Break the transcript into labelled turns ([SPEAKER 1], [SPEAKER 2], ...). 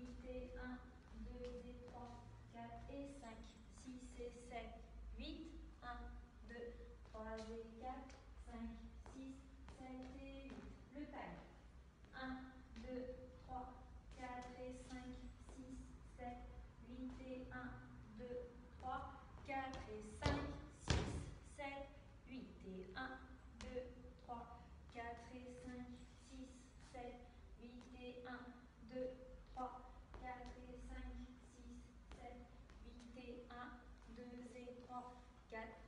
[SPEAKER 1] 8 et 1, 2 et 3, 4 et 5, 6 et 7, 8, 1, 2, 3 et 4, 5, 6, 7 et 8. Le time. 1, 2, 3, 4 et 5, 6, 7, 8 et 1, 2, 3, 4 et 5, 6, 7, 8 et 1, 2, 3, 4 et 5, 6, 7, 8 et 1, 2, 3, 4 et 5, 6, 7, 8 et 1, 2 et 3, 4